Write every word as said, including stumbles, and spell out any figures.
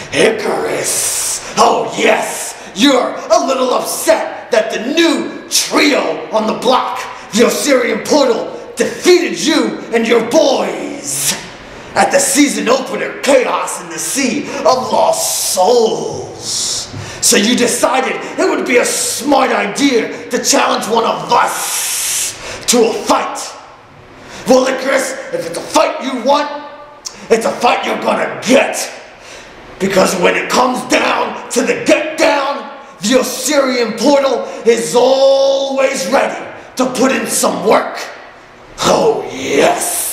Icarus! Oh yes! You're a little upset that the new trio on the block, the Osirian Portal, defeated you and your boys at the season opener, Chaos in the Sea of Lost Souls. So you decided it would be a smart idea to challenge one of us to a fight. Well, Icarus, if it's a fight you want, it's a fight you're gonna get. Because when it comes down to the get down, the Osirian Portal is always ready to put in some work. Oh yes!